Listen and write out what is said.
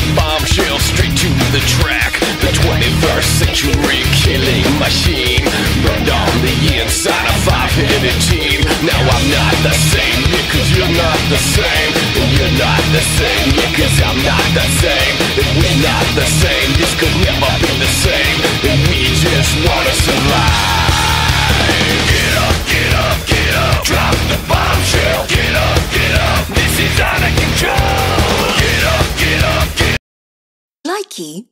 the bombshell straight to the track. The 21st century killing machine burned on the inside a five-headed team. Now I'm not the same, yeah, cause you're not the same. And you're not the same, yeah, cause I'm not the same. And we're not the same, this could never be the same. And we just wanna survive. Get up, get up, get up. Drop the bombshell. Get up, this is out of control. Get up, get up, get up. Likey